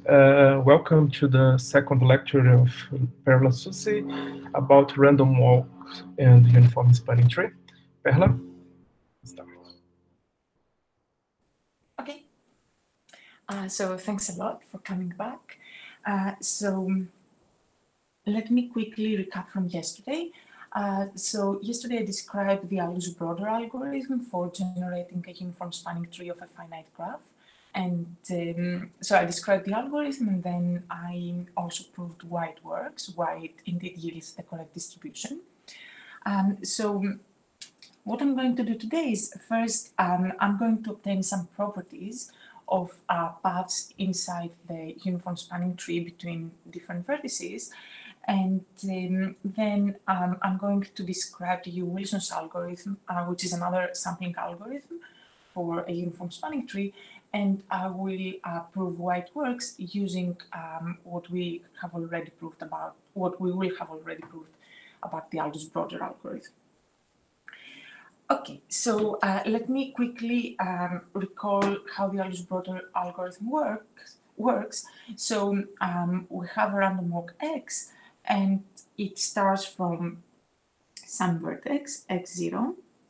Welcome to the second lecture of Perla Susi about random walks and uniform spanning tree. Perla, start. Okay. So thanks a lot for coming back. So let me quickly recap from yesterday. So yesterday I described the Allows-Broder algorithm for generating a uniform spanning tree of a finite graph. And so I described the algorithm, and then I also proved why it works, why it indeed yields the correct distribution. So what I'm going to do today is first I'm going to obtain some properties of paths inside the uniform spanning tree between different vertices, and then I'm going to describe the U-Wilson's algorithm, which is another sampling algorithm for a uniform spanning tree, and I will prove why it works using what we will have already proved about the Allows-Broder algorithm. Okay, so let me quickly recall how the Allows-Broder algorithm works. So we have a random walk X, and it starts from some vertex x0.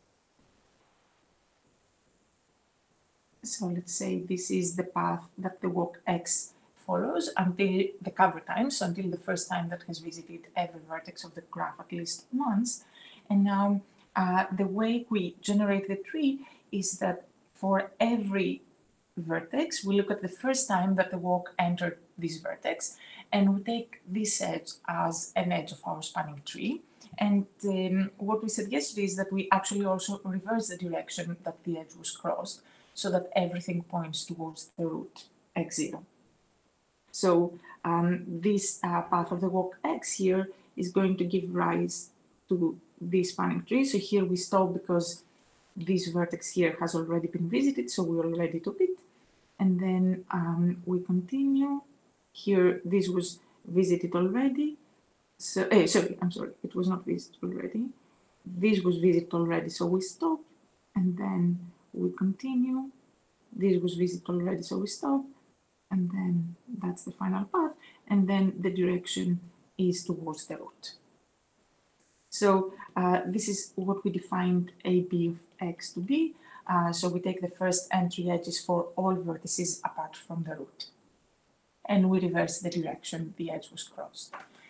So let's say this is the path that the walk X follows until the cover time, so until the first time that has visited every vertex of the graph at least once. And now the way we generate the tree is that for every vertex, we look at the first time that the walk entered this vertex, and we take this edge as an edge of our spanning tree. And what we said yesterday is that we actually also reverse the direction that the edge was crossed, so that everything points towards the root x0. So this path of the walk x here is going to give rise to this spanning tree. So here we stop because this vertex here has already been visited, so we already took it. And then we continue. Here, this was visited already. So, I'm sorry, it was not visited already. This was visited already, so we stop, and then we continue. This was visited already, so we stop, and then that's the final path, and then the direction is towards the root. So this is what we defined AB of X to be. So we take the first entry edges for all vertices apart from the root, and we reverse the direction the edge was crossed.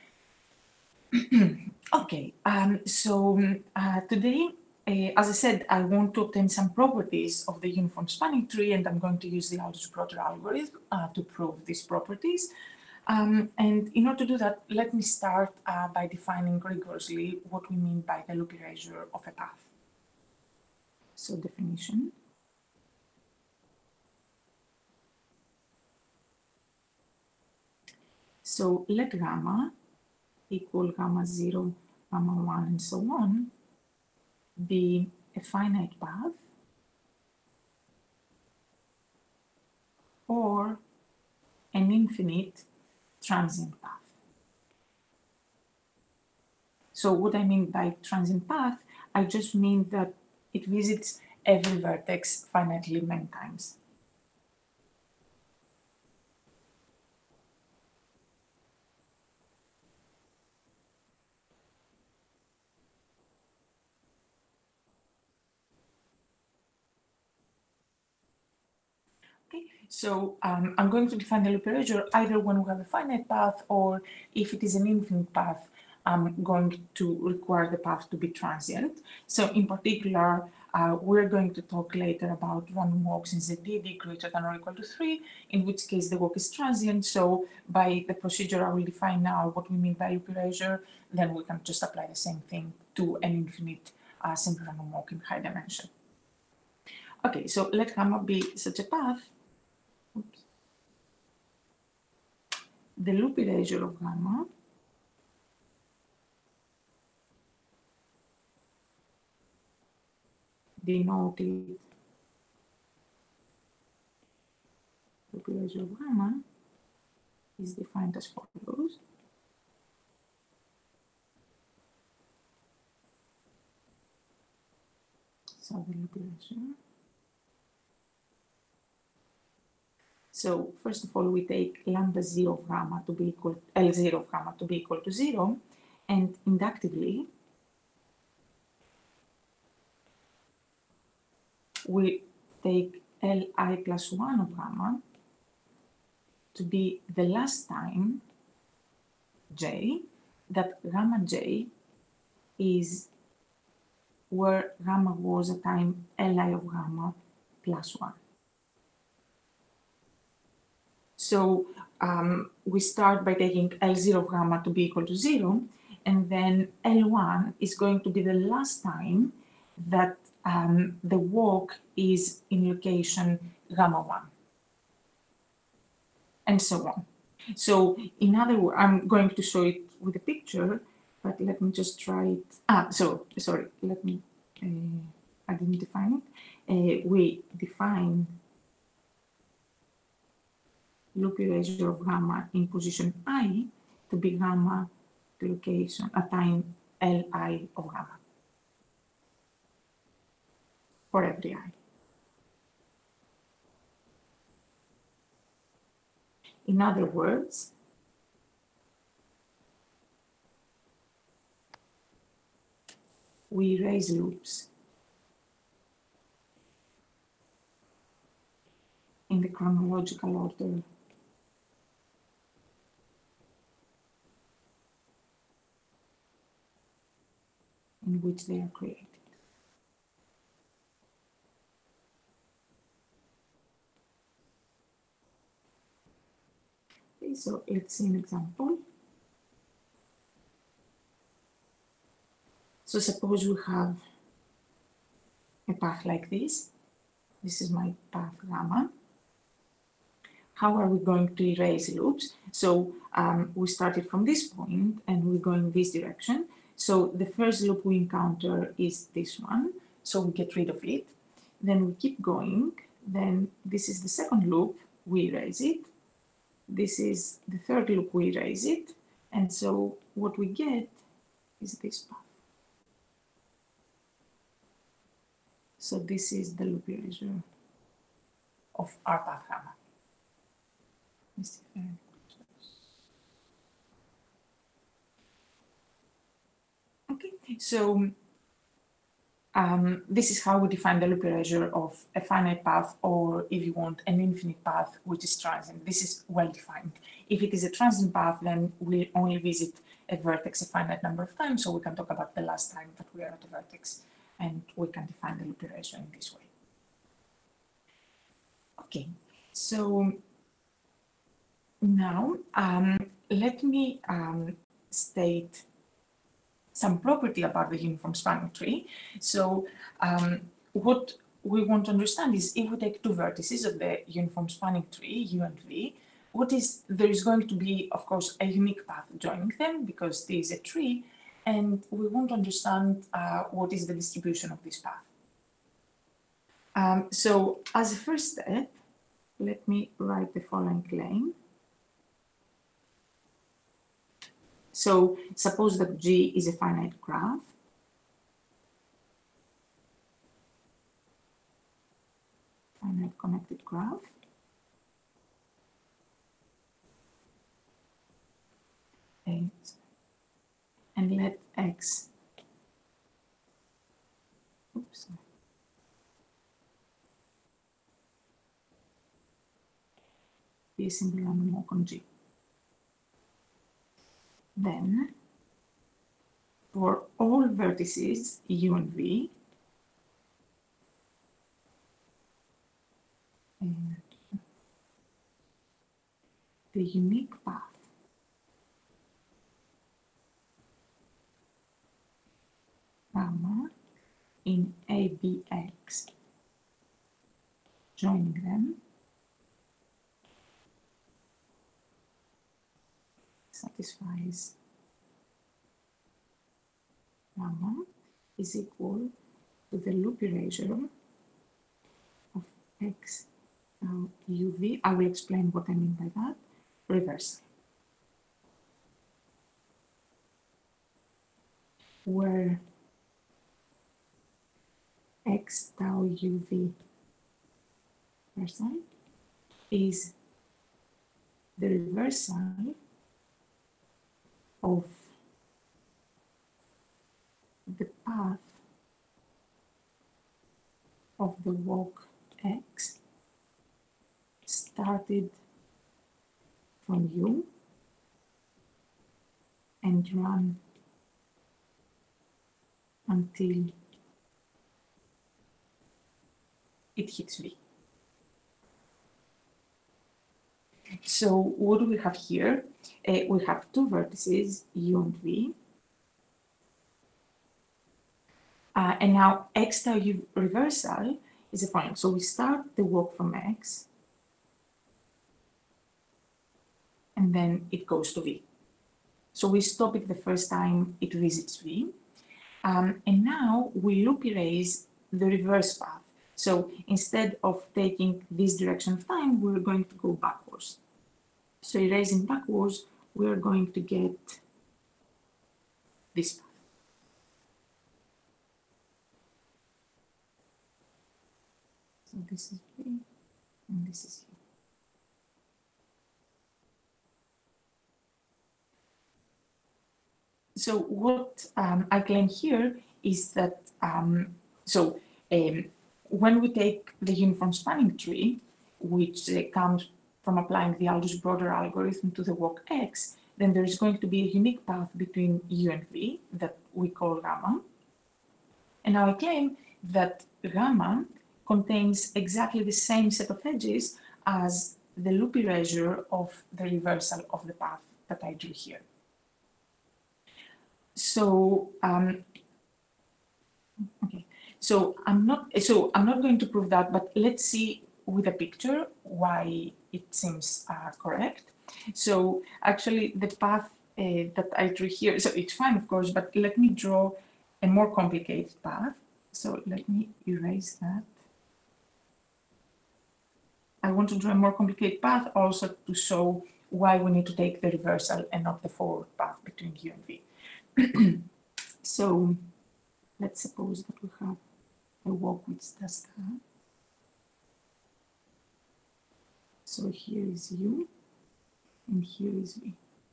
Okay, so today, as I said, I want to obtain some properties of the uniform spanning tree, and I'm going to use the Allows-Broder algorithm to prove these properties. And in order to do that, let me start by defining rigorously what we mean by the loop erasure of a path. So definition. So let gamma equal gamma 0, gamma 1, and so on be a finite path or an infinite transient path. So what I mean by transient path, I just mean that it visits every vertex finitely many times. Okay, so I'm going to define the loop erasure either when we have a finite path, or if it is an infinite path, I'm going to require the path to be transient. So in particular, we're going to talk later about random walks in ZDD greater than or equal to 3, in which case the walk is transient. So by the procedure I will define now what we mean by loop erasure, then we can just apply the same thing to an infinite simple random walk in high dimension. Okay, so let gamma be such a path. Oops. The loop erasure of gamma denoted loop erasure of gamma is defined as follows. So the loop erasure. So first of all, we take lambda 0 of gamma to be equal, L0 of gamma to be equal to 0, and inductively, we take Li plus 1 of gamma to be the last time j that gamma j is where gamma was at time Li of gamma plus 1. So we start by taking L0 of gamma to be equal to 0, and then L1 is going to be the last time that the walk is in location gamma 1, and so on. So in other words, I'm going to show it with a picture, but let me just try it. Sorry, let me, I didn't define it. We define loop erasure of gamma in position I to be gamma to location at time Li of gamma for every I. In other words, we erase loops in the chronological order in which they are created. Okay, so let's see an example. So suppose we have a path like this. This is my path gamma. How are we going to erase loops? So we started from this point and we're going this direction. So the first loop we encounter is this one. So we get rid of it. Then we keep going. Then this is the second loop, we erase it. This is the third loop, we erase it. And so what we get is this path. So this is the loop erasure of our path gamma. Okay, so this is how we define the loop erasure of a finite path, or if you want, an infinite path, which is transient. This is well defined. If it is a transient path, then we only visit a vertex a finite number of times, so we can talk about the last time that we are at a vertex, and we can define the loop erasure in this way. Okay, so now let me state some property about the uniform spanning tree. So what we want to understand is, if we take two vertices of the uniform spanning tree, U and V, there is going to be, of course, a unique path joining them because there is a tree, and we want to understand what is the distribution of this path. So as a first step, let me write the following claim. So suppose that G is a finite graph. Finite connected graph. And let X, oops, be a simple random walk on G. Then, for all vertices U and V, the unique path gamma in ABX joining them satisfies gamma is equal to the loop erasure of X UV. I will explain what I mean by that. Reverse. Where X tau UV is the reversal of the path of the walk X started from U and run until it hits V. So what do we have here? We have two vertices, U and V. And now X tau U reversal is the following. So we start the walk from X, and then it goes to V. So we stop it the first time it visits V. And now we loop erase the reverse path. So instead of taking this direction of time, we're going to go backwards. So erasing backwards, we're going to get this path. So this is V, and this is U. So what I claim here is that, when we take the uniform spanning tree, which comes from applying the Aldous-Broder algorithm to the walk X, then there is going to be a unique path between U and V that we call gamma. And now I claim that gamma contains exactly the same set of edges as the loop erasure of the reversal of the path that I drew here. So, So I'm not going to prove that, but let's see with a picture why it seems correct. So actually the path that I drew here, so it's fine, of course, but let me draw a more complicated path. So let me erase that. I want to draw a more complicated path also to show why we need to take the reversal and not the forward path between U and V. So let's suppose that we have a walk which does that. So here is U and here is V.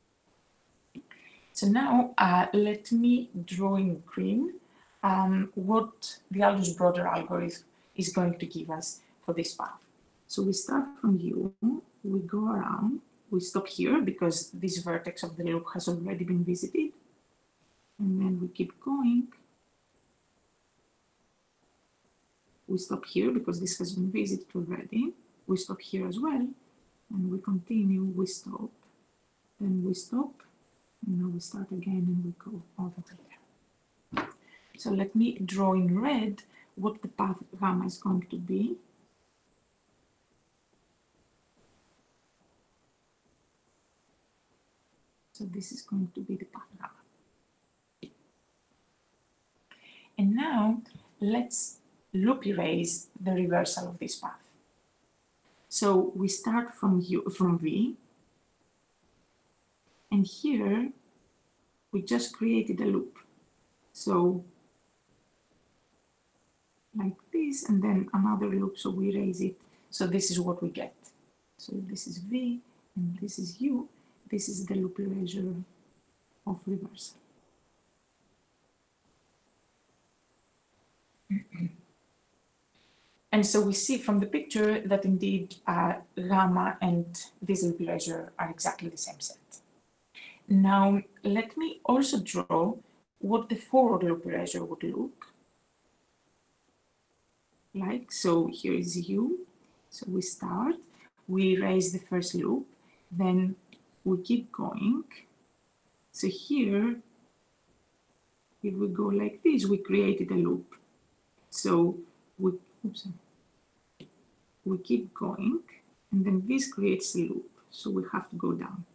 So now let me draw in green what the Aldous-Broder algorithm is going to give us for this path. So we start from U, we go around, we stop here because this vertex of the loop has already been visited, and then we keep going. We stop here because this has been visited already. We stop here as well, and we continue, we stop, then we stop, and now we start again and we go all the way there. So let me draw in red what the path gamma is going to be. So this is going to be the path gamma. And now let's loop erase the reversal of this path. So we start from V, and here we just created a loop. So like this, and then another loop, so we erase it. So this is what we get. So this is V, and this is U. This is the loop erasure of reversal. And so we see from the picture that indeed gamma and this loop erasure are exactly the same set. Now let me also draw what the forward loop erasure would look like. So here is U. So we start, we erase the first loop, then we keep going. So here, if we go like this, we created a loop. So we keep going, and then this creates a loop. So we have to go down.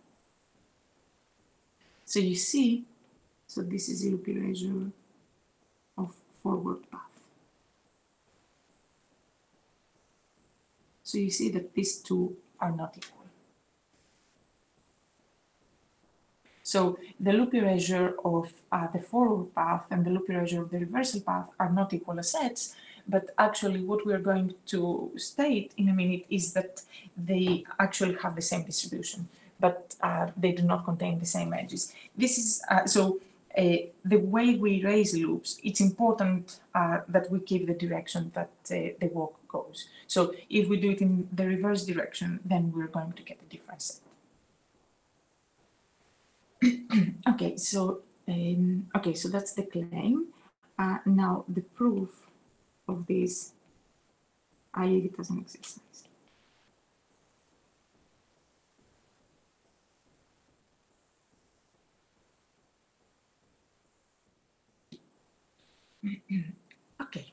So you see, so this is a loop erasure of forward path. So you see that these two are not equal. So the loop erasure of the forward path and the loop erasure of the reversal path are not equal as sets, but actually what we're going to state in a minute is that they actually have the same distribution, but they do not contain the same edges. This is the way we raise loops, it's important that we keep the direction that the walk goes. So if we do it in the reverse direction, then we're going to get a different set. Okay, so that's the claim. Now the proof of this, I leave it as an exercise. Okay,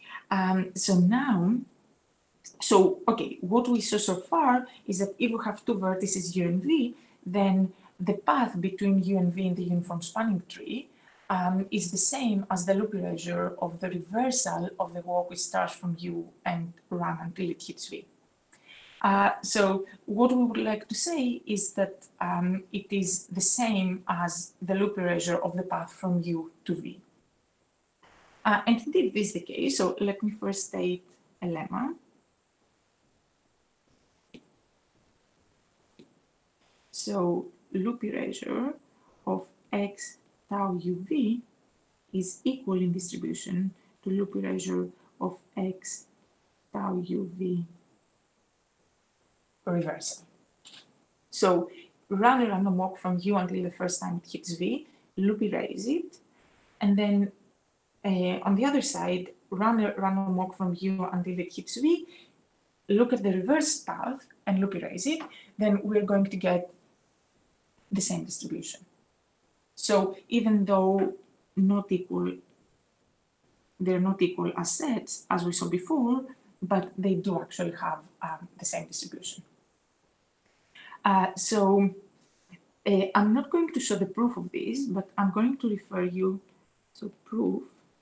what we saw so far is that if we have two vertices U and V, then the path between U and V in the uniform spanning tree is the same as the loop erasure of the reversal of the walk which starts from U and run until it hits V. So what we would like to say is that it is the same as the loop erasure of the path from U to V. And indeed this is the case, so let me first state a lemma. So loop erasure of x tau uv is equal in distribution to loop erasure of x tau uv reversal. So run a random walk from U until the first time it hits V, loop erase it, and then on the other side, run a random walk from U until it hits V, look at the reverse path and loop erase it, then we're going to get the same distribution. So even though they're not equal as sets, as we saw before, but they do actually have the same distribution. I'm not going to show the proof of this, but I'm going to refer you to proof.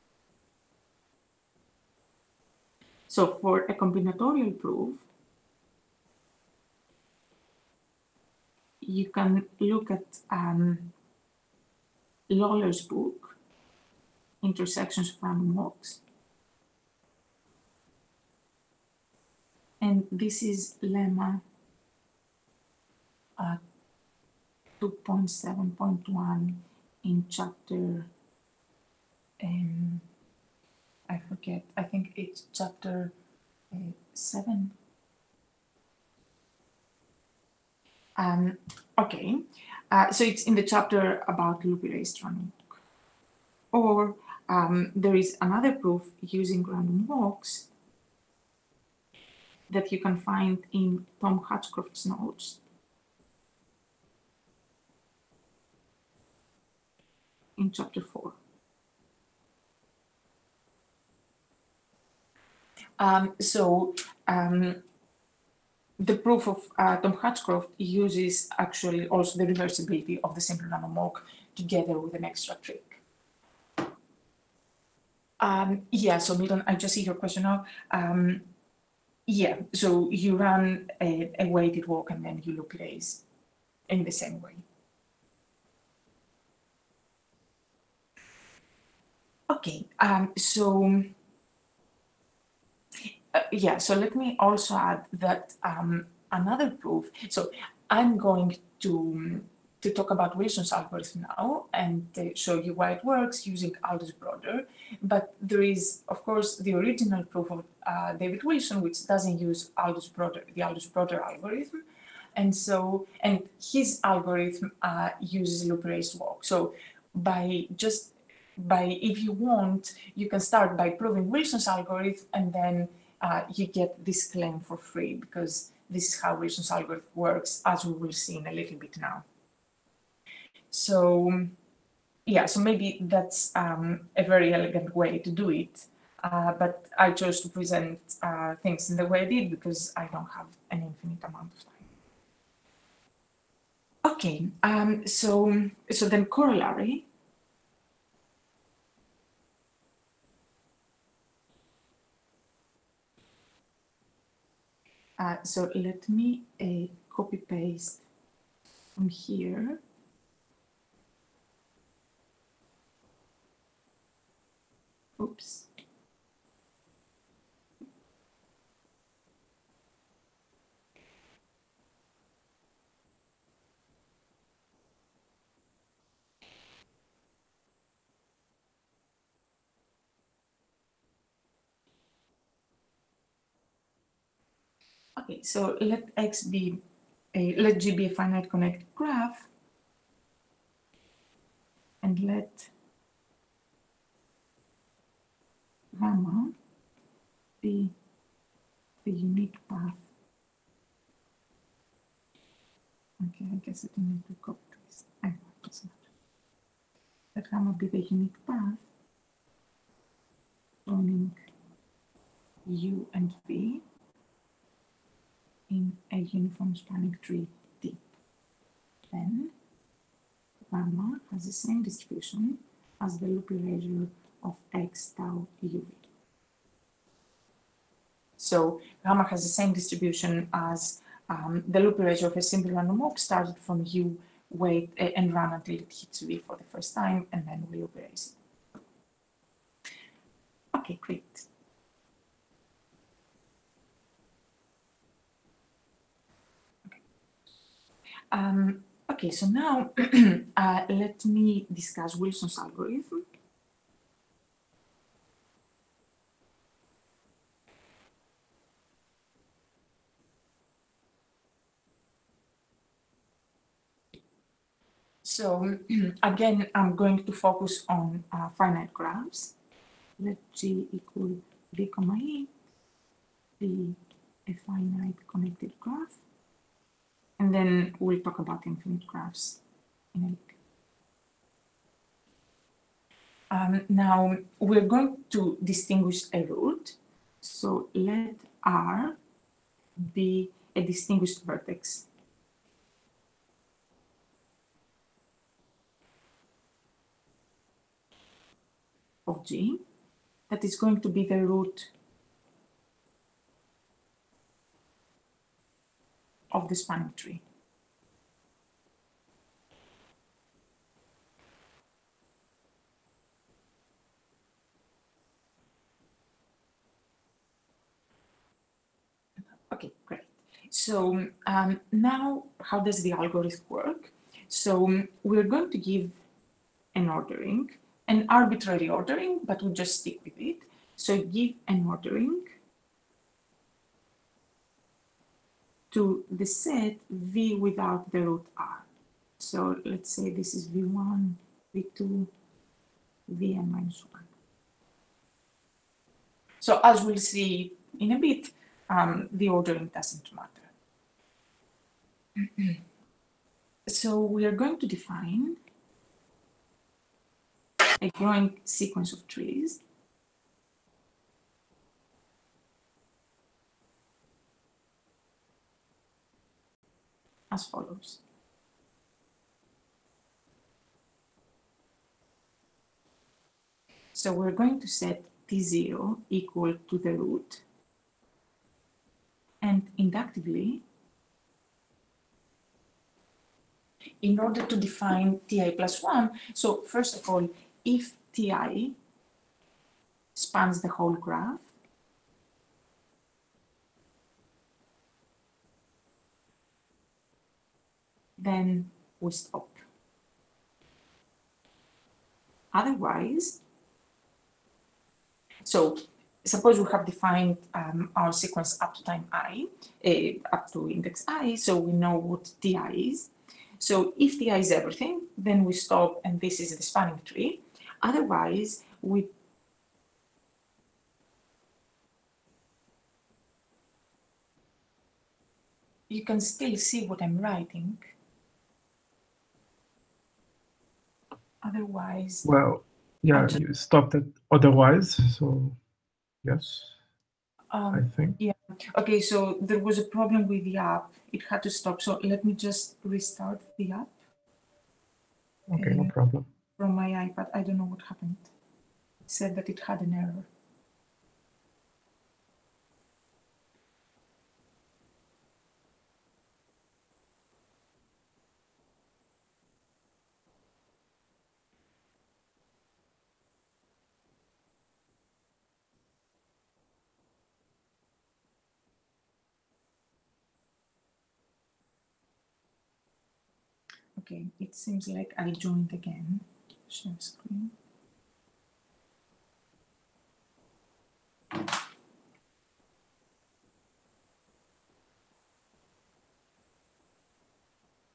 So for a combinatorial proof, you can look at Lawler's book, Intersections of Random Walks. And this is lemma 2.7.1 in chapter, I forget, I think it's chapter 7. So it's in the chapter about loop erased random walk. Or there is another proof using random walks that you can find in Tom Hatchcroft's notes. In chapter 4. The proof of Tom Hatchcroft uses actually also the reversibility of the simple random walk together with an extra trick. Yeah, so Milton, I just see your question now. Yeah, so you run a weighted walk and then you loop erase in the same way. Okay, so let me also add that another proof. So I'm going to talk about Wilson's algorithm now and show you why it works using Aldous Broder. But there is, of course, the original proof of David Wilson, which doesn't use the Aldous Broder algorithm. And his algorithm uses loop erased walk. So if you want, you can start by proving Wilson's algorithm and then you get this claim for free, because this is how Wilson's algorithm works, as we will see in a little bit now. So yeah, so maybe that's a very elegant way to do it, but I chose to present things in the way I did because I don't have an infinite amount of time. Okay, so then corollary. So let me copy paste from here. Oops. Okay, so let let G be a finite connected graph, and let gamma be the unique path. Okay, I guess it didn't need to copy this. Anyway, it doesn't matter. Let gamma be the unique path joining U and V in a uniform spanning tree D. Then gamma has the same distribution as the loop erasure of X tau UV. So gamma has the same distribution as the loop erasure of a simple random walk started from U, wait, and run until it hits V for the first time, and then we loop erase it. Okay, great. Okay, so now let me discuss Wilson's algorithm. So again, I'm going to focus on finite graphs. Let G equal V comma E be a finite connected graph. And then we'll talk about infinite graphs in a bit. Now we're going to distinguish a root. So let R be a distinguished vertex. Of G, that is going to be the root of the spanning tree. Okay, great. So now how does the algorithm work? So we're going to give an ordering, an arbitrary ordering, but we'll just stick with it. So give an ordering to the set V without the root R. So let's say this is V1, V2, Vn minus 1. So as we'll see in a bit, the ordering doesn't matter. So we are going to define a growing sequence of trees as follows. So we're going to set T0 equal to the root, and inductively, in order to define Ti plus 1, so first of all, if Ti spans the whole graph, then we stop. Otherwise, so suppose we have defined our sequence up to time I, up to index I, so we know what Ti is. So if Ti is everything, then we stop and this is the spanning tree. Otherwise, you can still see what I'm writing. Otherwise, well, yeah, you stopped it otherwise, so yes, I think. Yeah, okay, so there was a problem with the app. It had to stop. So let me just restart the app. Okay, no problem. From my iPad, I don't know what happened. It said that it had an error. Okay, it seems like I joined again. Share screen.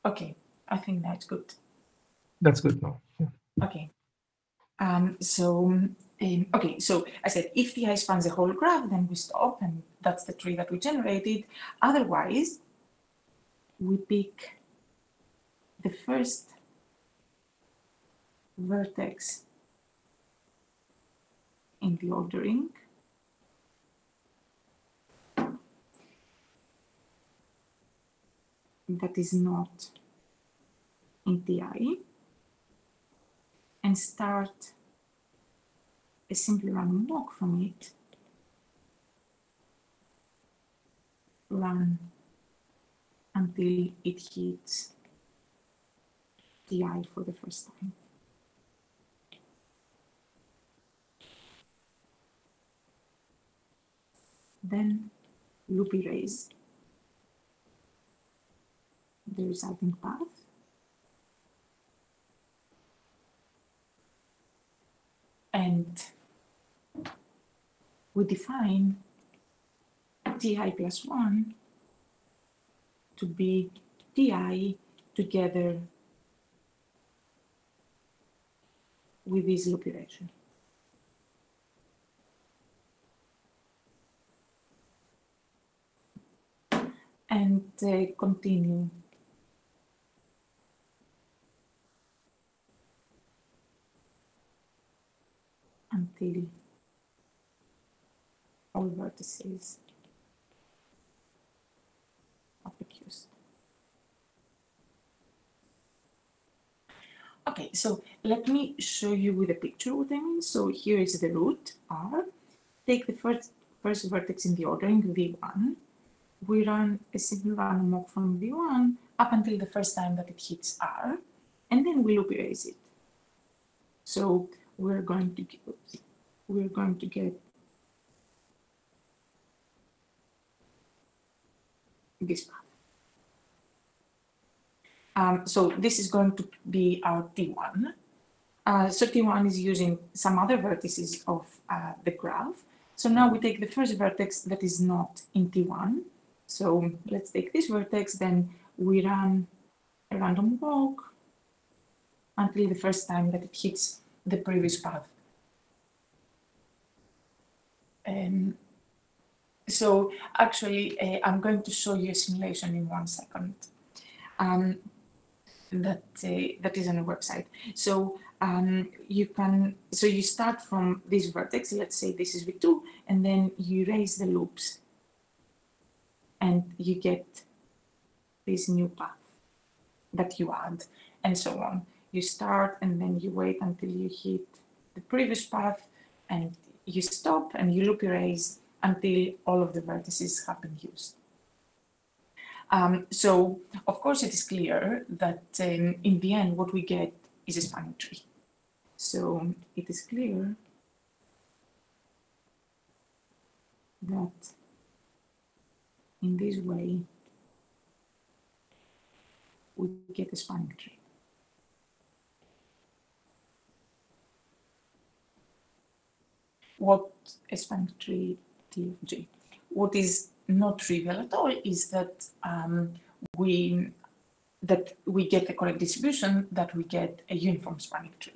Okay, I think that's good. That's good now. Yeah. Okay. Okay, so I said if Ti spans the whole graph, then we stop, and that's the tree that we generated. Otherwise, we pick the first vertex in the ordering, that is not in Ti, and start a simple random walk from it. Run until it hits Ti for the first time. Then loop erase the resulting path. And we define Ti plus 1 to be Ti together with this loop iteration. And continue until all vertices are reduced. Okay, so let me show you with a picture what I mean. So here is the root R. Take the first vertex in the ordering V1. We run a simple random walk from V1 up until the first time that it hits R, and then we loop erase it. So we're going to get this path. So this is going to be our T1. So T1 is using some other vertices of the graph. So now we take the first vertex that is not in T1. So let's take this vertex, then we run a random walk until the first time that it hits the previous path. So actually, I'm going to show you a simulation in 1 second. That is on a website. So you start from this vertex. Let's say this is V2, and then you erase the loops, and you get this new path that you add, and so on. You start, and then you wait until you hit the previous path, and you stop, and you loop erase until all of the vertices have been used. So, of course, it is clear that in the end, what we get is a spanning tree. So it is clear that in this way, we get a spanning tree. What a spanning tree T of G. What is not trivial at all is that we get the correct distribution, that we get a uniform spanning tree.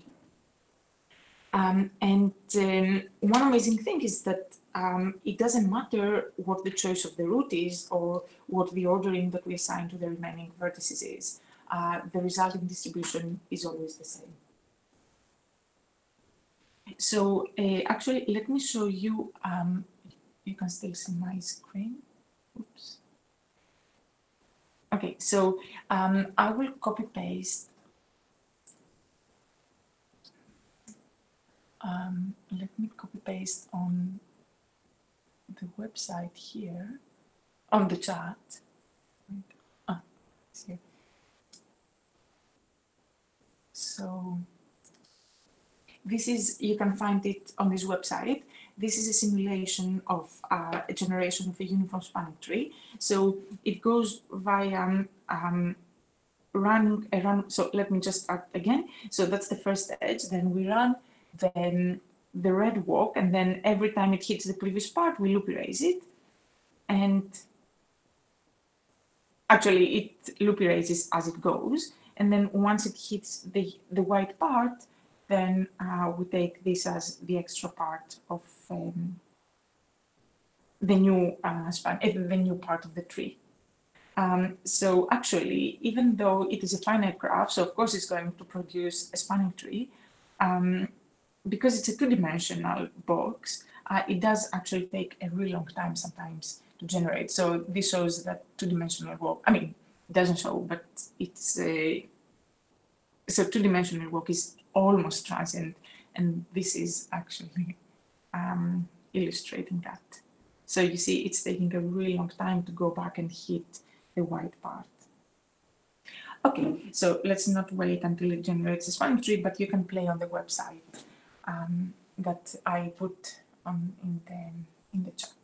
And one amazing thing is that it doesn't matter what the choice of the root is or what the ordering that we assign to the remaining vertices is. The resulting distribution is always the same. So actually, let me show you. You can still see my screen. Oops. Okay, so I will copy paste. Let me copy paste on the website here, on the chat. It's here. So this is, you can find it on this website. This is a simulation of a generation of a uniform spanning tree. So it goes via running a run. So let me just start again. So that's the first edge. Then we run, then the red walk, and then every time it hits the previous part, we loop erase it. And actually it loop erases as it goes, and then once it hits the white part, then we take this as the extra part of the new the new part of the tree. So actually, even though it is a finite graph, so of course it's going to produce a spanning tree, because it's a two-dimensional box, it does actually take a really long time sometimes to generate. So this shows that two-dimensional work, I mean, it doesn't show, but it's a, so two-dimensional work is almost transient, and this is actually illustrating that. So you see, it's taking a really long time to go back and hit the white part. Okay, so let's not wait until it generates a spanning tree, but you can play on the website that I put on in the chat.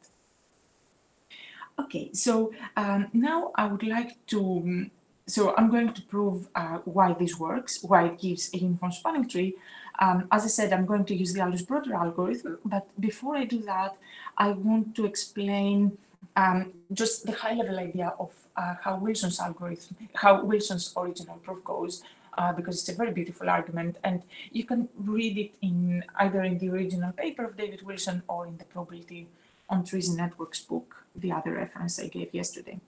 Okay, so now I would like to, so I'm going to prove why this works, why it gives a uniform spanning tree. As I said, I'm going to use the Aldous-Broder algorithm, but before I do that, I want to explain just the high-level idea of how Wilson's algorithm, how Wilson's original proof goes, because it's a very beautiful argument, and you can read it in either in the original paper of David Wilson or in the Probability on Trees and Networks book, the other reference I gave yesterday.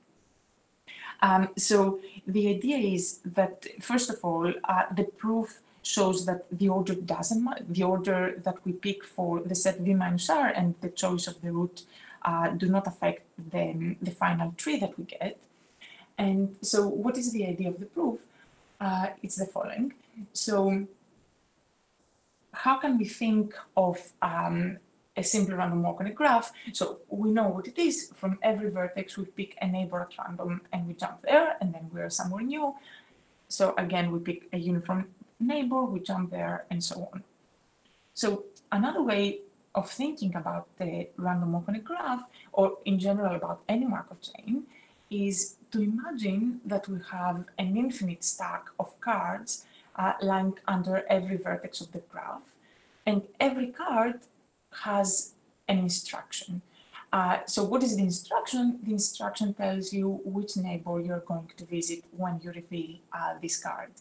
So the idea is that, first of all, the proof shows that the order doesn't matter. The order that we pick for the set V minus R and the choice of the root do not affect the final tree that we get. And so what is the idea of the proof? It's the following. So how can we think of a simple random walk on a graph? So we know what it is. From every vertex, we pick a neighbor at random and we jump there, and then we're somewhere new. So again, we pick a uniform neighbor, we jump there, and so on. So another way of thinking about the random walk on a graph, or in general about any Markov chain, is to imagine that we have an infinite stack of cards lying under every vertex of the graph, and every card has an instruction. So what is the instruction? The instruction tells you which neighbor you're going to visit when you reveal this card.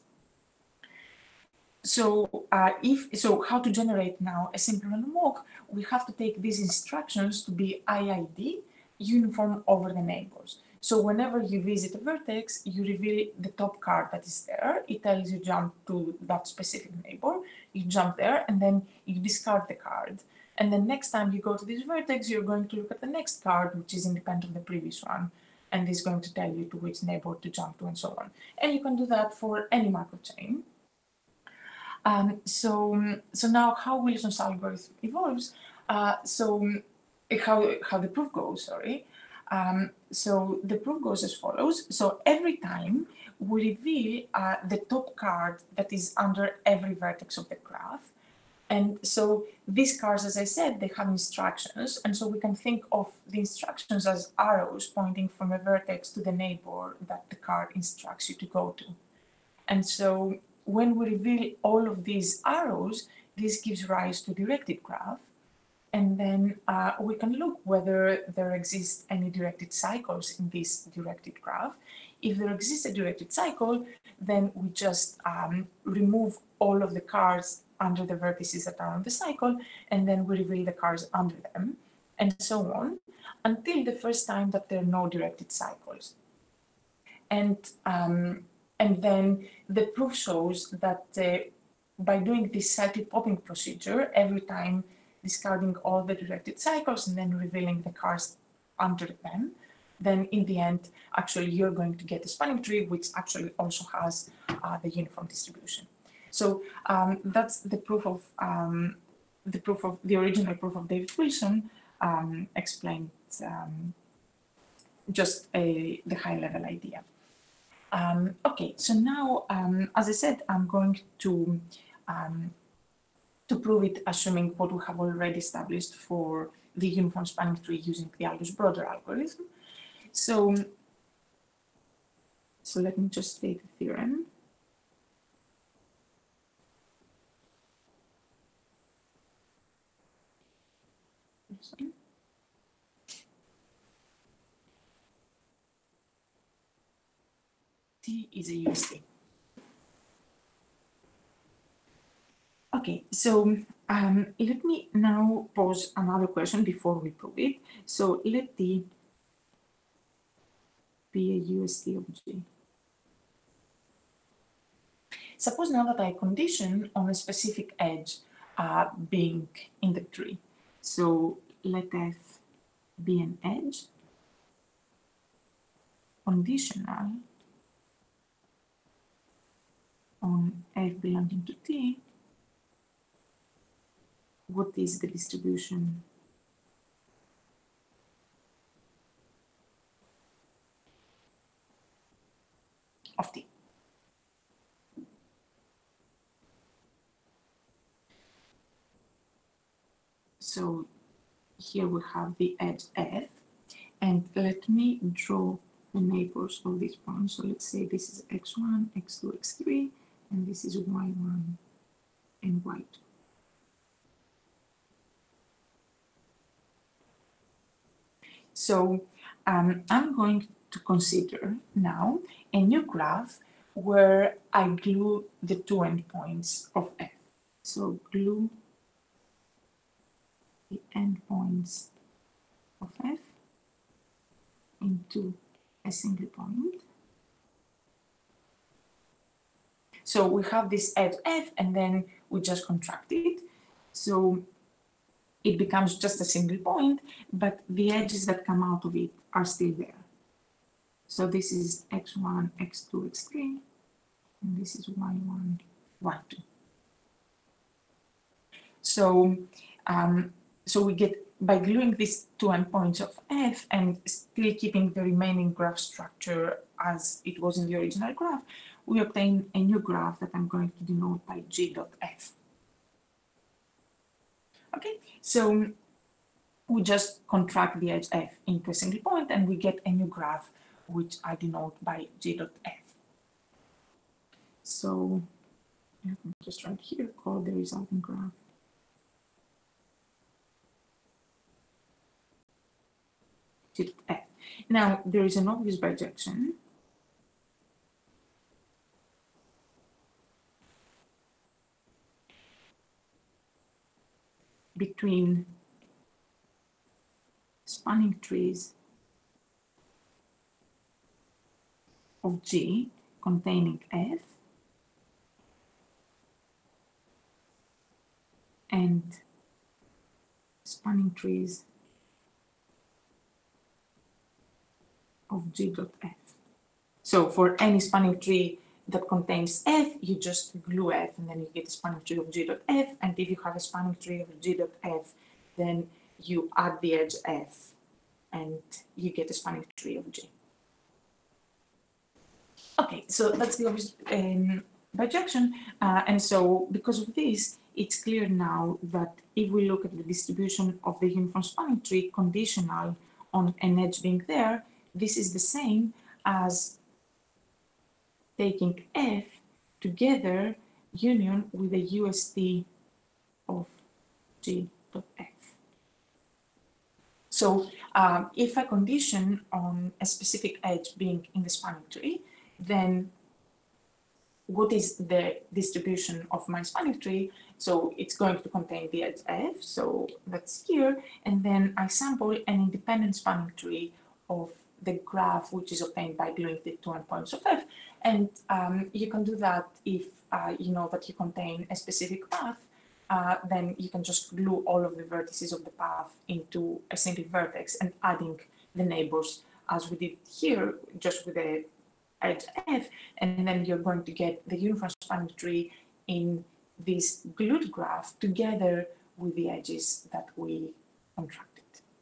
So so how to generate now a simple random walk? We have to take these instructions to be IID, uniform over the neighbors. So whenever you visit a vertex, you reveal the top card that is there. It tells you jump to that specific neighbor. You jump there, and then you discard the card. And then next time you go to this vertex, you're going to look at the next card, which is independent of the previous one, and this is going to tell you to which neighbor to jump to, and so on. And you can do that for any Markov chain. So now how Wilson's algorithm evolves, how the proof goes, sorry. So the proof goes as follows. So every time we reveal the top card that is under every vertex of the graph. And so these cards, as I said, they have instructions. And so we can think of the instructions as arrows pointing from a vertex to the neighbor that the card instructs you to go to. And so when we reveal all of these arrows, this gives rise to directed graph. And then we can look whether there exist any directed cycles in this directed graph. If there exists a directed cycle, then we just remove all of the cards under the vertices that are on the cycle, and then we reveal the cards under them, and so on, until the first time that there are no directed cycles. And then the proof shows that by doing this cycle popping procedure, every time discarding all the directed cycles and then revealing the cards under them, then in the end, actually, you're going to get a spanning tree, which actually also has the uniform distribution. So that's the proof of the original proof of David Wilson, explained just the high-level idea. Okay, so now, as I said, I'm going to prove it assuming what we have already established for the uniform spanning tree using the Aldous-Broder algorithm. So let me just state the theorem. T is a UST. Okay, so let me now pose another question before we prove it. So let T be a UST of G. Suppose now that I condition on a specific edge being in the tree. So let F be an edge conditional on F belonging to T. What is the distribution of T? So here we have the edge F, and let me draw the neighbors of this point. So let's say this is x1, x2, x3, and this is y1 and y2. So I'm going to consider now a new graph where I glue the two endpoints of F. So glue the endpoints of F into a single point. So we have this edge F, and then we just contract it. So it becomes just a single point, but the edges that come out of it are still there. So this is x1, x2, x3, and this is y1, y2. So, so we get, by gluing these two endpoints of F and still keeping the remaining graph structure as it was in the original graph, we obtain a new graph that I'm going to denote by G.F. Okay, so we just contract the edge F into a single point and we get a new graph which I denote by G.F. So I'm just right here, call the resulting graph G.F. Now there is an obvious bijection between spanning trees of G containing F and spanning trees of G.F. So for any spanning tree that contains F, you just glue F and then you get a spanning tree of G.F. And if you have a spanning tree of G.F, then you add the edge F and you get a spanning tree of G. Okay, so that's the obvious bijection. And so because of this, it's clear now that if we look at the distribution of the uniform spanning tree conditional on an edge being there, this is the same as taking F together union with a UST of G.F. So if I condition on a specific edge being in the spanning tree, then what is the distribution of my spanning tree? So it's going to contain the edge F, so that's here, and then I sample an independent spanning tree of the graph which is obtained by gluing the two endpoints of F, and you can do that if you know that you contain a specific path, then you can just glue all of the vertices of the path into a single vertex and adding the neighbors as we did here, just with the edge F, and then you're going to get the uniform spanning tree in this glued graph together with the edges that we contracted.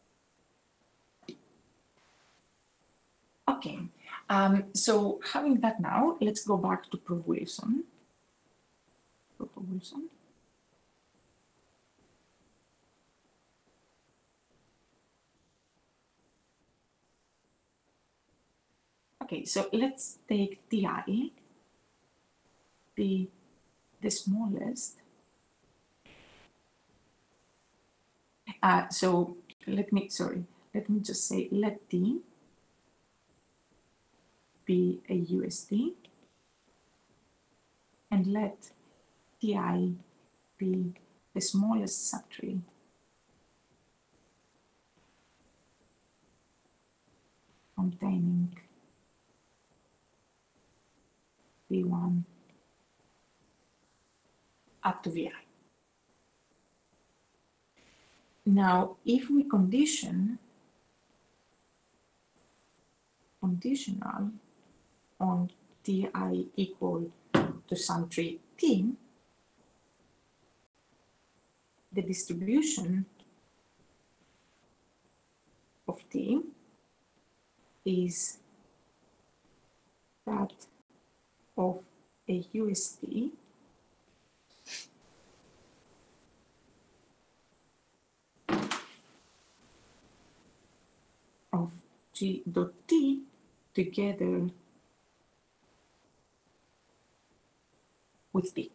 Okay, so having that now, let's go back to prove Wilson. Prove Wilson. Okay, so let's take Ti be the smallest. So let me just say let T be a UST, and let Ti be the smallest subtree containing V1 up to Vi. Now, if we conditional on Ti equal to some tree T, the distribution of T is that of a UST of G dot T together with T.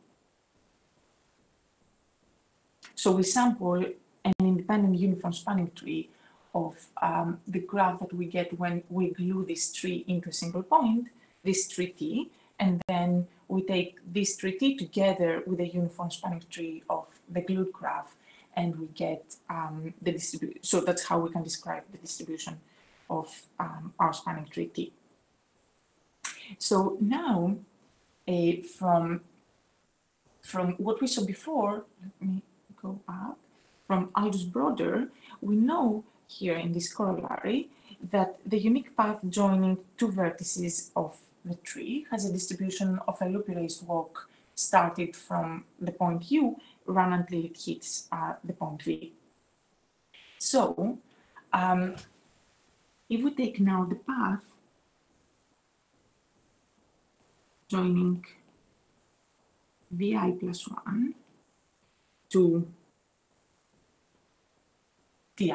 So we sample an independent uniform spanning tree of the graph that we get when we glue this tree into a single point, this tree T, and then we take this tree T together with a uniform spanning tree of the glued graph, and we get the distribution. So that's how we can describe the distribution of our spanning tree T. So now, from what we saw before, let me go up, from Aldous Broder, we know here in this corollary that the unique path joining two vertices of the tree has a distribution of a loop erased walk started from the point U, run until it hits the point V. So, if we take now the path joining Vi plus 1 to Ti,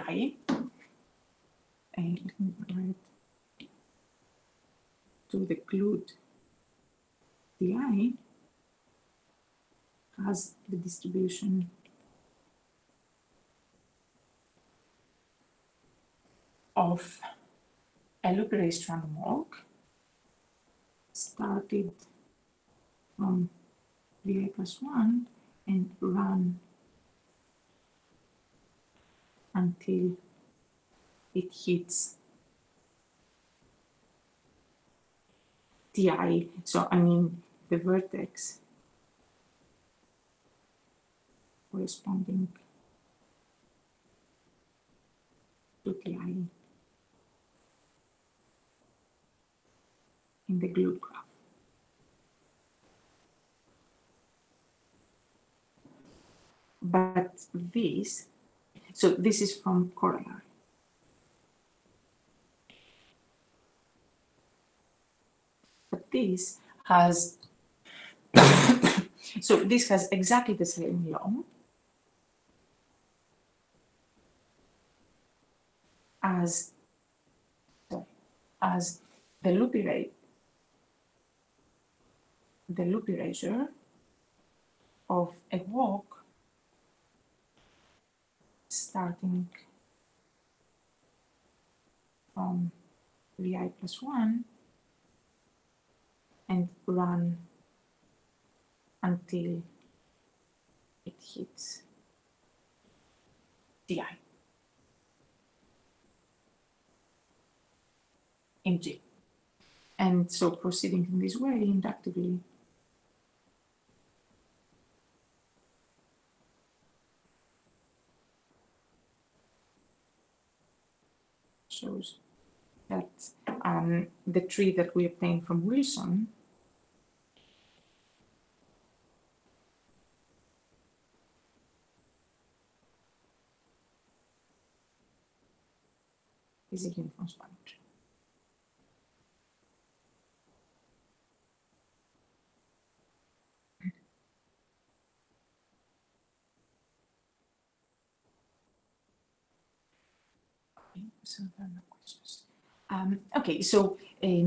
and let me write to the glued Ti, has the distribution of a loop erased random walk started from Vi plus 1 and run until it hits Ti. So I mean the vertex corresponding to Ti in the glued graph. But this, so this is from corollary. But this has, so this has exactly the same law as the loop erasure of a walk starting from Vi plus 1 and run until it hits Ti in G. And so proceeding in this way inductively shows that the tree that we obtained from Wilson is a uniform spanning tree. Okay, so there are no questions. Okay, so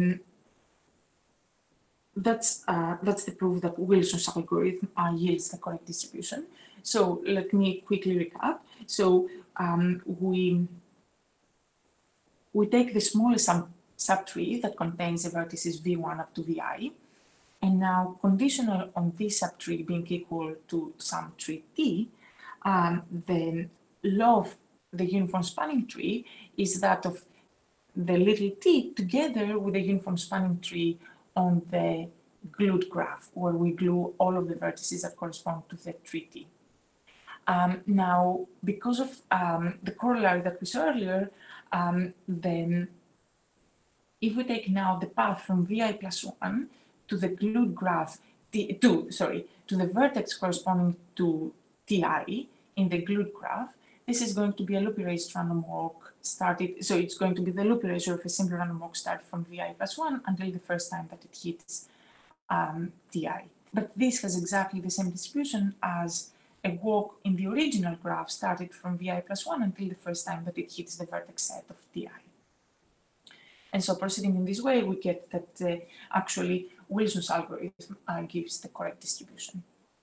that's the proof that Wilson's algorithm yields the correct distribution. So let me quickly recap. So we take the smallest subtree that contains the vertices v1 up to vi. And now, conditional on this subtree being equal to some tree t, the law of the uniform spanning tree is that of the little t together with the uniform spanning tree on the glued graph, where we glue all of the vertices that correspond to the tree t. Now, because of the corollary that we saw earlier, then if we take now the path from vi plus 1 to the glued graph, to the vertex corresponding to ti in the glued graph, this is going to be a loop erased random walk started. So it's going to be the loop erasure of a simple random walk started from vi plus 1 until the first time that it hits ti. But this has exactly the same distribution as a walk in the original graph started from vi plus 1 until the first time that it hits the vertex set of ti. And so proceeding in this way, we get that actually Wilson's algorithm gives the correct distribution.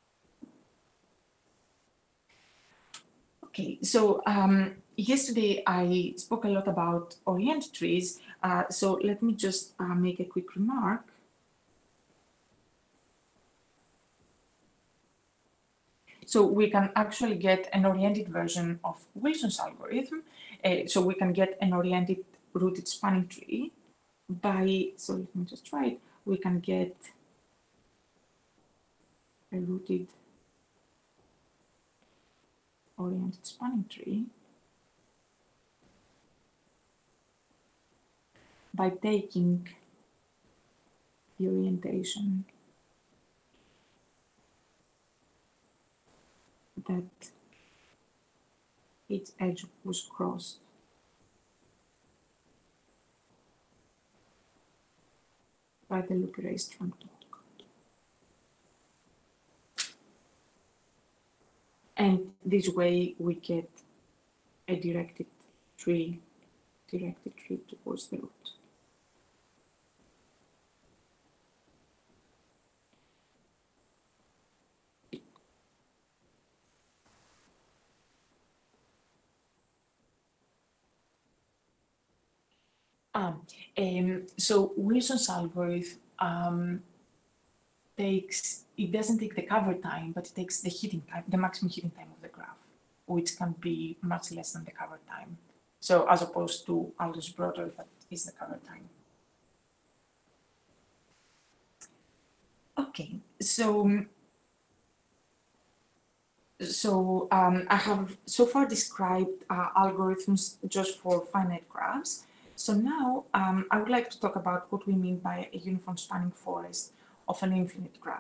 Okay, so yesterday I spoke a lot about orient trees. So let me just make a quick remark. So we can actually get an oriented version of Wilson's algorithm. So we can get an oriented rooted spanning tree by, so let me just try it. We can get a rooted oriented spanning tree by taking the orientation that its edge was crossed by the loop erased random walk. And this way we get a directed tree towards the root. So Wilson's algorithm it doesn't take the cover time, but it takes the heating time, the maximum heating time of the graph, which can be much less than the cover time. So as opposed to Aldous Broder, that is the cover time. Okay, so I have so far described algorithms just for finite graphs. So now I would like to talk about what we mean by a uniform spanning forest of an infinite graph.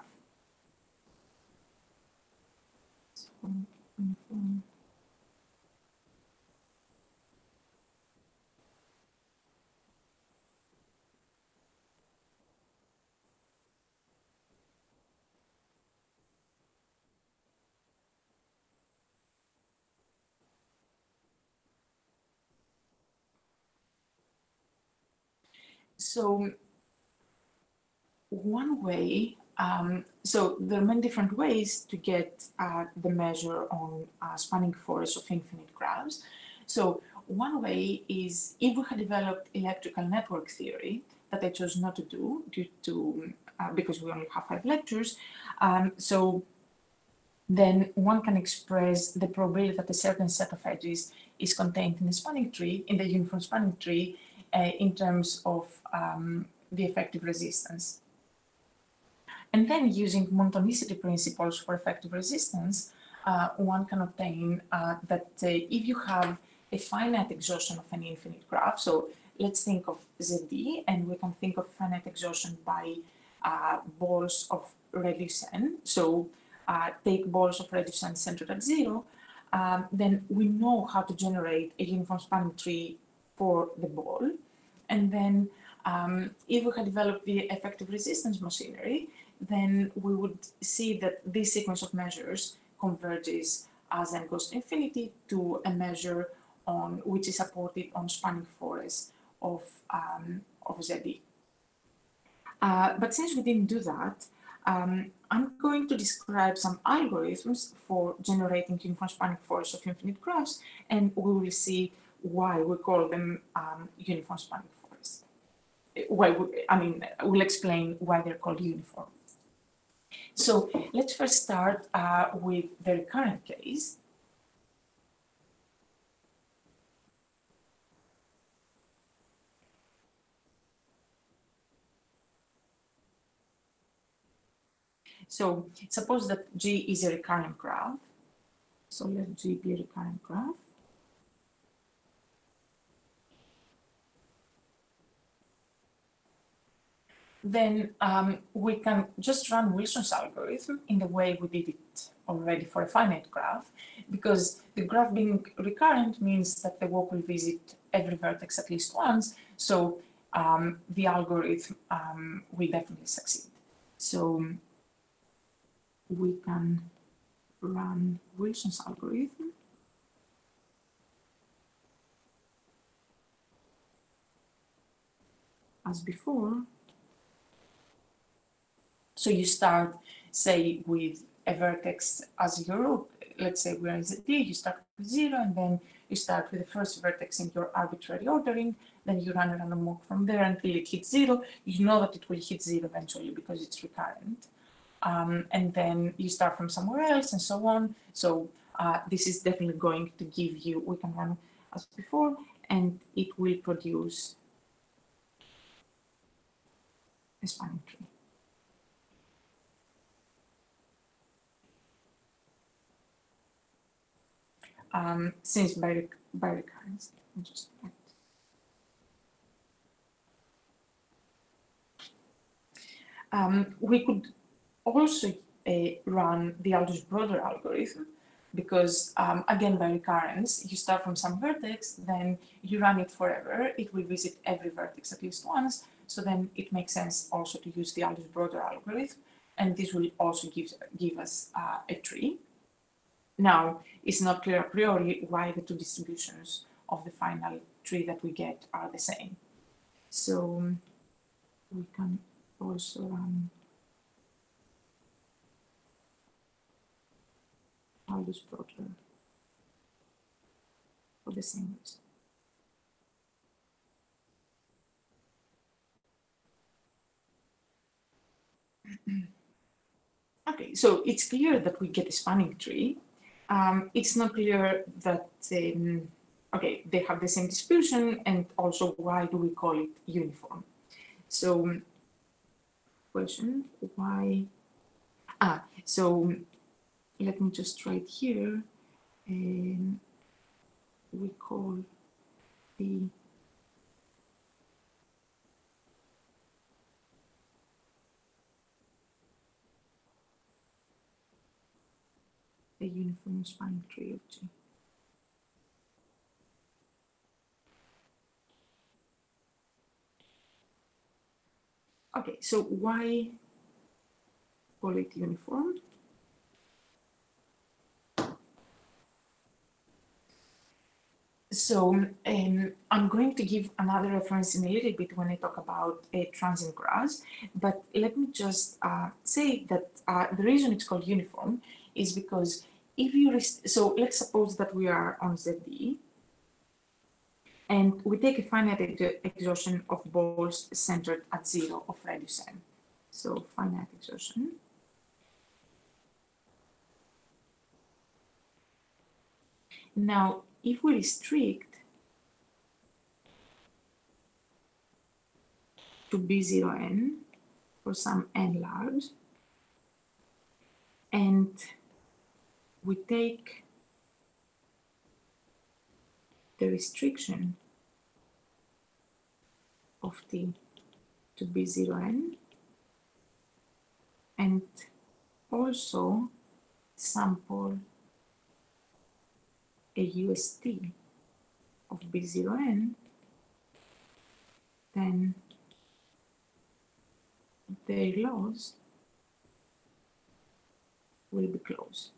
So, uniform. So one way, so there are many different ways to get the measure on spanning forest of infinite graphs. So one way is if we had developed electrical network theory, that I chose not to do due to, because we only have 5 lectures. So then one can express the probability that a certain set of edges is contained in the spanning tree, in the uniform spanning tree, in terms of the effective resistance. And then using monotonicity principles for effective resistance, one can obtain that if you have a finite exhaustion of an infinite graph, so let's think of ZD, and we can think of finite exhaustion by balls of radius n. So take balls of radius n centered at 0, then we know how to generate a uniform spanning tree for the ball. And then if we had developed the effective resistance machinery, then we would see that this sequence of measures converges as n goes to infinity to a measure on which is supported on spanning forest of ZD. But since we didn't do that, I'm going to describe some algorithms for generating uniform spanning forest of infinite graphs, and we will see why we call them uniform spanning forest. we'll explain why they're called uniform. So let's first start with the recurrent case. So suppose that G is a recurrent graph. So let G be a recurrent graph. Then we can just run Wilson's algorithm in the way we did it already for a finite graph, because the graph being recurrent means that the walk will visit every vertex at least once, so the algorithm will definitely succeed. So we can run Wilson's algorithm. As before. So you start, say, with a vertex as your root. Let's say we're in ZD, you start with 0, and then you start with the first vertex in your arbitrary ordering, then you run a random walk from there until it hits 0. You know that it will hit 0 eventually because it's recurrent. And then you start from somewhere else and so on. So this is definitely going to give you, we can run as before, and it will produce a spanning tree. Since by recurrence, just we could also run the Aldous-Broder algorithm, because again, by recurrence, you start from some vertex, then you run it forever. It will visit every vertex at least once. So then it makes sense also to use the Aldous-Broder algorithm, and this will also give us a tree. Now, it's not clear a priori why the two distributions of the final tree that we get are the same. So we can also run Aldous-Broder for the same reason. Okay, so it's clear that we get a spanning tree. It's not clear that, okay, they have the same distribution, and also why do we call it uniform? So, question, why? So let me just write here, and we call the uniform spanning tree of G. Okay, so why call it uniform? So I'm going to give another reference in a little bit when I talk about transient graphs, but let me just say that the reason it's called uniform is because if you, so let's suppose that we are on ZD, and we take a finite exhaustion of balls centered at 0 of radius n. So finite exhaustion. Now, if we restrict to B0n for some n large, and we take the restriction of T to B0n, and also sample a UST of B0n, then their laws will be closed.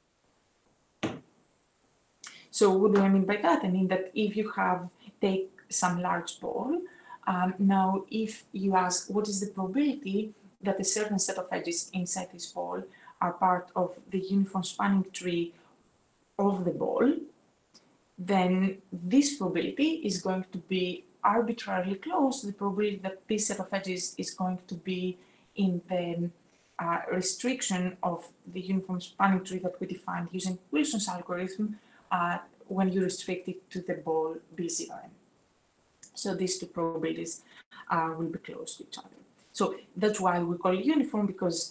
So what do I mean by that? I mean that if you take some large ball, now if you ask what is the probability that a certain set of edges inside this ball are part of the uniform spanning tree of the ball, then this probability is going to be arbitrarily close, the probability that this set of edges is going to be in the restriction of the uniform spanning tree that we defined using Wilson's algorithm when you restrict it to the ball B0n. So these two probabilities will be close to each other. So that's why we call it uniform, because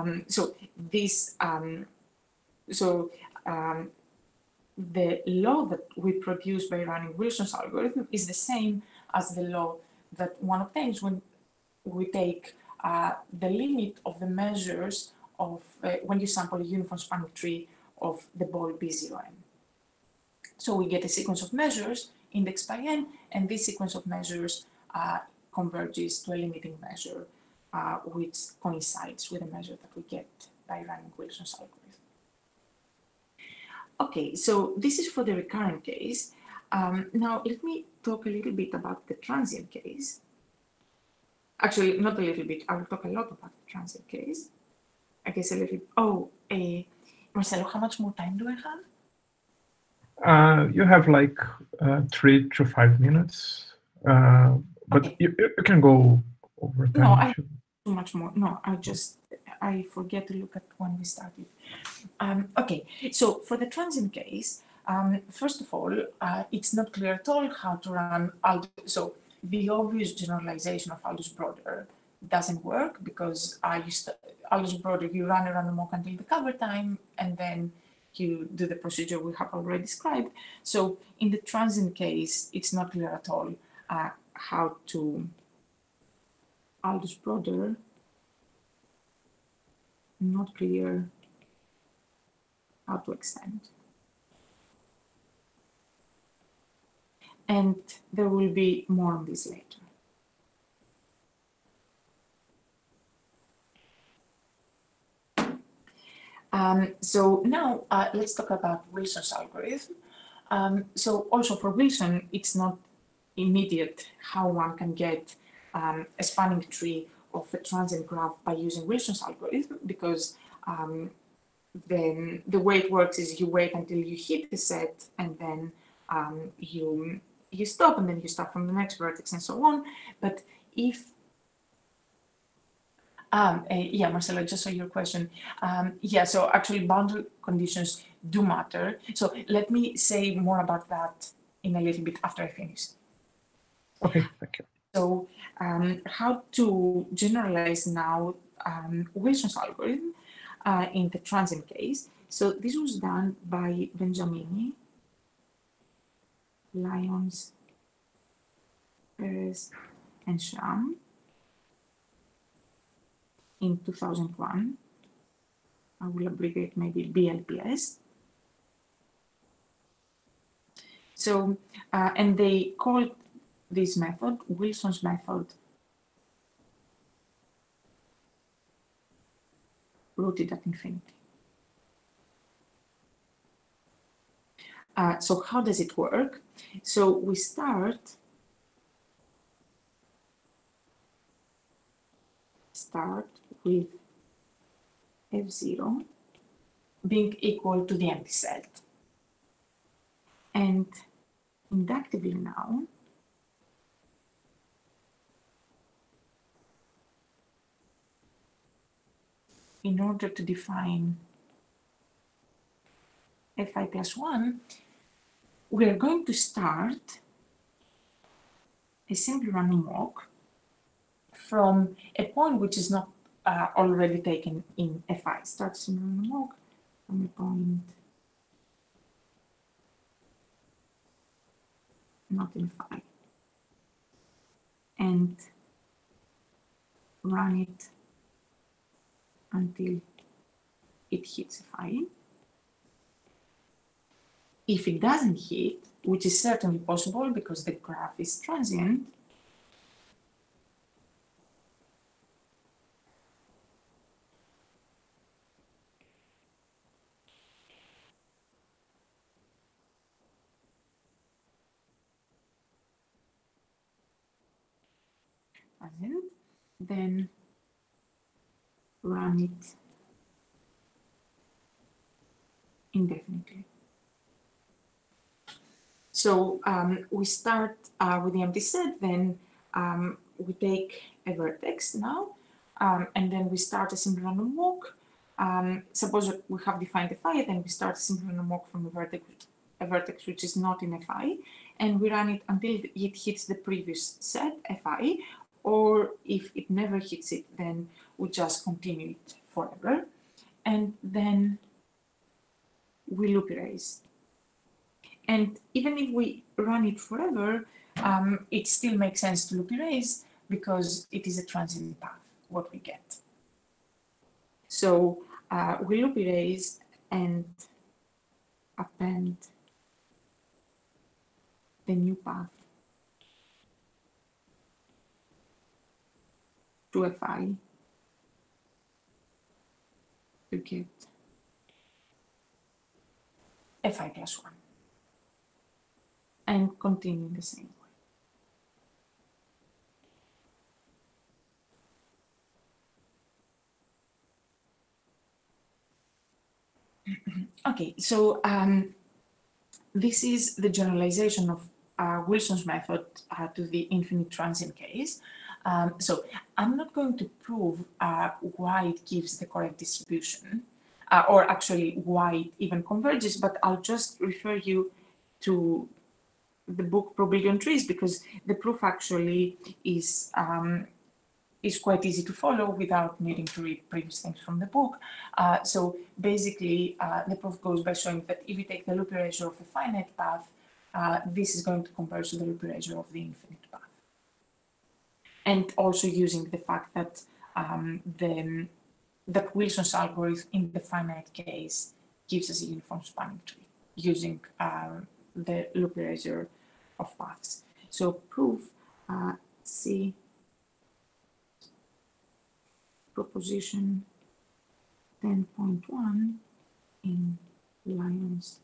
the law that we produce by running Wilson's algorithm is the same as the law that one obtains when we take the limit of the measures of when you sample a uniform spanning tree of the ball B0n. So we get a sequence of measures indexed by n, and this sequence of measures converges to a limiting measure which coincides with the measure that we get by running Wilson's algorithm. Okay, so this is for the recurrent case. Now let me talk a little bit about the transient case. Actually, not a little bit, I will talk a lot about the transient case. I guess a little, Marcelo, how much more time do I have? You have like 3 to 5 minutes, but okay. you can go over time. No, I have too much more. No, I forget to look at when we started. Okay, so for the transient case, first of all, it's not clear at all how to run Aldous. So the obvious generalization of Aldous-Broder doesn't work, because Aldous-Broder, you run a random walk until the cover time, and then you do the procedure we have already described. So in the transient case, it's not clear at all how to Aldous-Broder, not clear how to extend. And there will be more on this later. So now let's talk about Wilson's algorithm. So also for Wilson, it's not immediate how one can get a spanning tree of a transient graph by using Wilson's algorithm, because then the way it works is you wait until you hit the set, and then you stop, and then you start from the next vertex and so on. But if yeah, Marcelo, just so your question. Yeah, so actually boundary conditions do matter. So let me say more about that in a little bit after I finish. Okay, thank you. So how to generalize now Wilson's algorithm in the transient case. So this was done by Benjamini, Lyons, Perez, and Schramm in 2001. I will abbreviate maybe BLPS. So, and they called this method Wilson's method rooted at infinity. So how does it work? So we start with F0 being equal to the empty set. And inductively now, in order to define Fi plus 1, we are going to start a simple random walk from a point which is not already taken in Fi. Start simple random walk from a point not in Phi, and run it until it hits Phi. If it doesn't hit, which is certainly possible because the graph is transient, then run it indefinitely. So we start with the empty set, then we take a vertex now, and then we start a simple random walk. Suppose we have defined Fi, then we start a simple random walk from a vertex which is not in Fi, and we run it until it hits the previous set, Fi, or if it never hits it, then we just continue it forever. And then we loop erase. And even if we run it forever, it still makes sense to loop erase because it is a transient path, what we get. So we loop erase and append the new path to Fi to get Fi plus 1 and continue in the same way. Okay, so this is the generalization of Wilson's method to the infinite transient case. So I'm not going to prove why it gives the correct distribution, or actually why it even converges, but I'll just refer you to the book Probability on Trees, because the proof actually is quite easy to follow without needing to read previous things from the book. So basically, the proof goes by showing that if you take the loop erasure of a finite path, this is going to converge to the loop erasure of the infinite path. And also using the fact that that Wilson's algorithm in the finite case gives us a uniform spanning tree using the loop erasure of paths. So proof C proposition 10.1 in Lyons.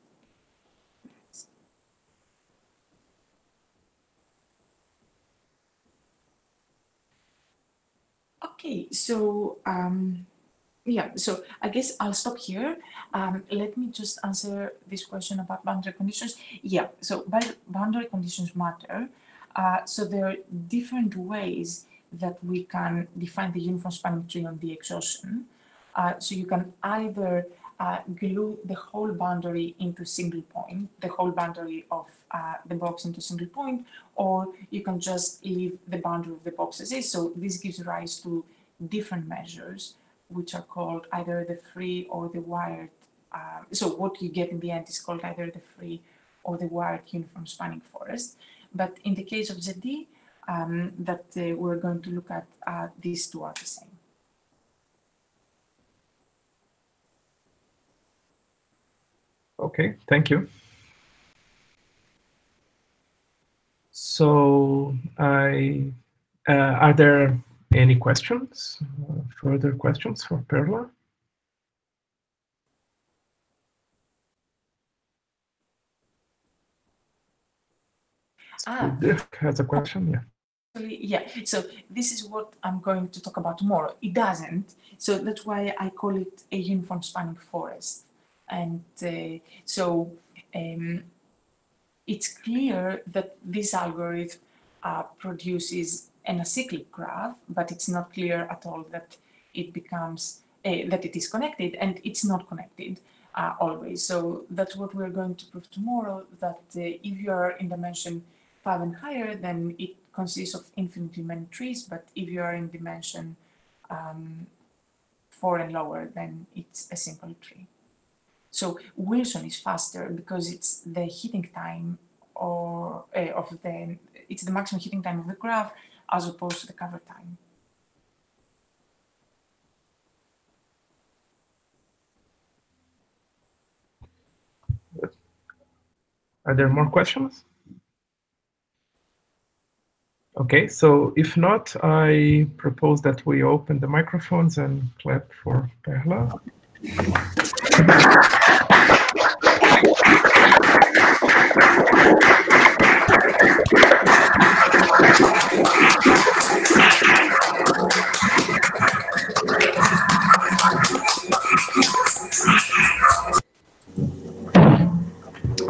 Okay, so yeah, so I guess I'll stop here. Let me just answer this question about boundary conditions. Yeah, so boundary conditions matter. So there are different ways that we can define the uniform spanning tree on the exhaustion. So you can either glue the whole boundary into a single point, the whole boundary of the box into a single point, or you can just leave the boundary of the box as is. So this gives rise to different measures, which are called either the free or the wired. So what you get in the end is called either the free or the wired uniform spanning forest. But in the case of ZD, that we're going to look at, these two are the same. Okay, thank you. So are there any questions, further questions for Perla? Dirk has a question, yeah. Yeah, so this is what I'm going to talk about tomorrow. It doesn't, so that's why I call it a uniform spanning forest. And so it's clear that this algorithm produces an acyclic graph, but it's not clear at all that it becomes, that it is connected, and it's not connected always. So that's what we're going to prove tomorrow, that if you are in dimension 5 and higher, then it consists of infinitely many trees, but if you are in dimension 4 and lower, then it's a single tree. So Wilson is faster because it's the heating time or it's the maximum heating time of the graph as opposed to the cover time. Are there more questions? Okay, so if not, I propose that we open the microphones and clap for Perla.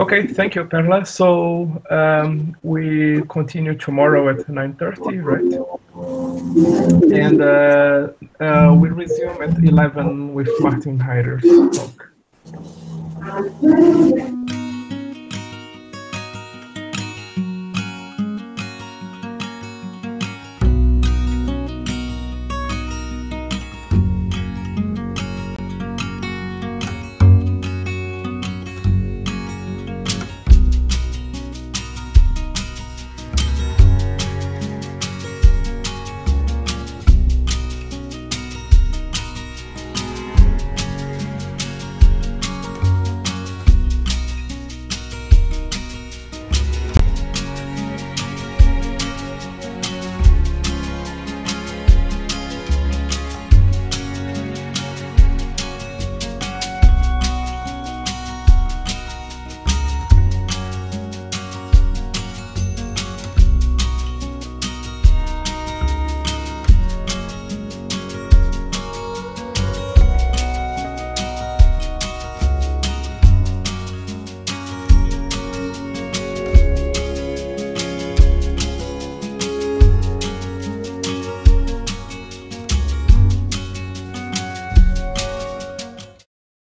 Okay, thank you, Perla. So we continue tomorrow at 9:30, right? And we resume at 11 with Martin Heider's talk.